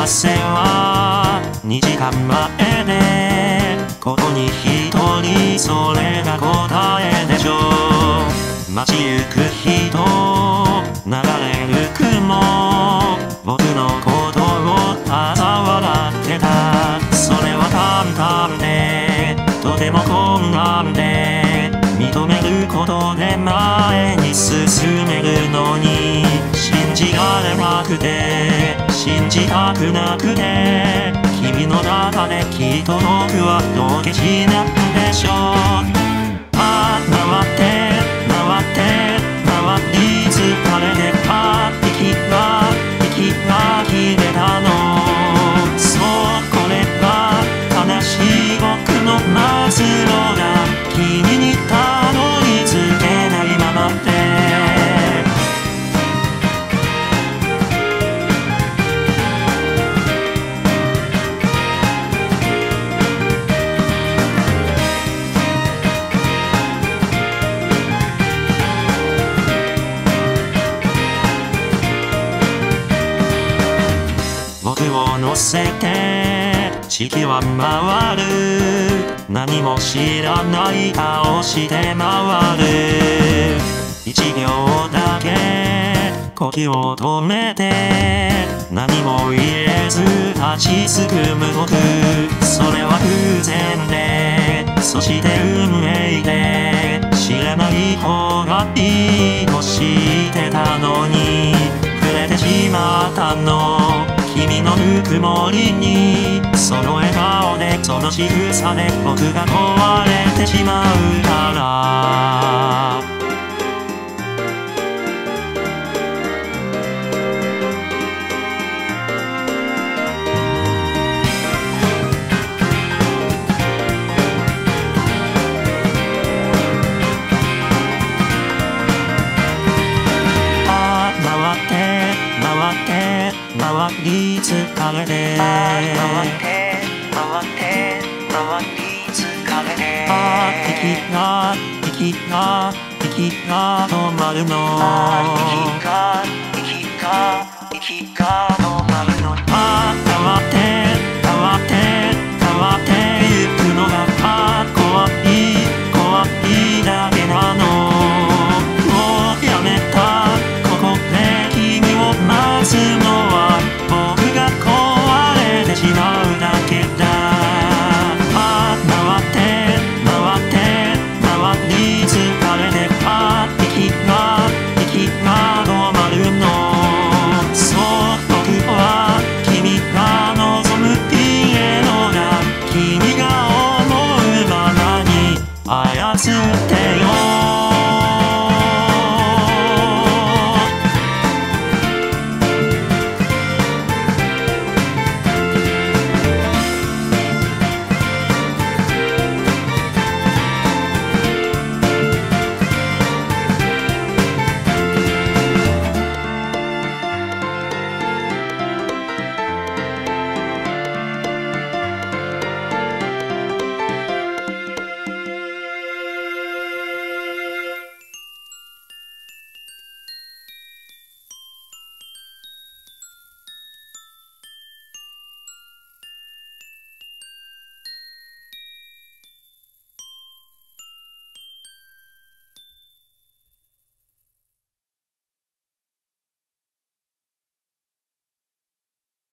せは2時間前でここに一人それが答えでしょう。街行く人流れる雲僕のことを嘲笑ってた。それは簡単でとても困難で認めることで前に進めるのに信じられなくて信じたくなくて君の中できっと僕はどけしなくでしょう。回って回って回り疲れて息が切れたの。そうこれが悲しい僕の末路だ。君にたどり着けないままで僕を乗せて地球は回る。何も知らない顔して回る。1秒だけ呼吸を止めて何も言えず立ちすくむ僕。それは偶然でそして運命で知らない方がいいと知ってたのに触れてしまったの。君のぬくもりにその笑顔でその仕草で僕が壊れてしまうから回り疲れて回って疲れて息が止まるの。息が止まる